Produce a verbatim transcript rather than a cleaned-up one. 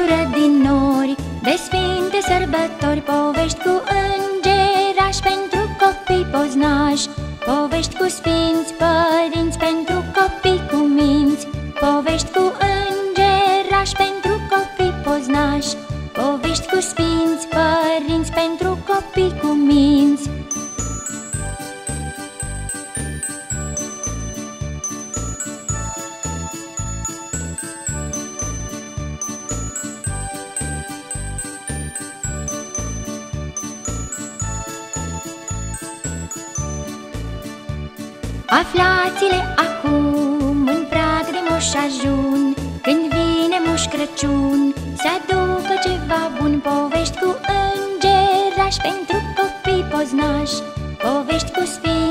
bucură din nori de sfinte sărbători, povești cu îngerași pentru copii poznași, povești cu sfinți părinți pentru copii cu minți, povești cu îngerași pentru copii poznași, povești cu sfinți părinți pentru copii cu minți. Aflați-le acum în prag de Moș Ajun, când vine Moș Crăciun să aducă ceva bun, povești cu îngerași pentru copii poznași, povești cu sfinți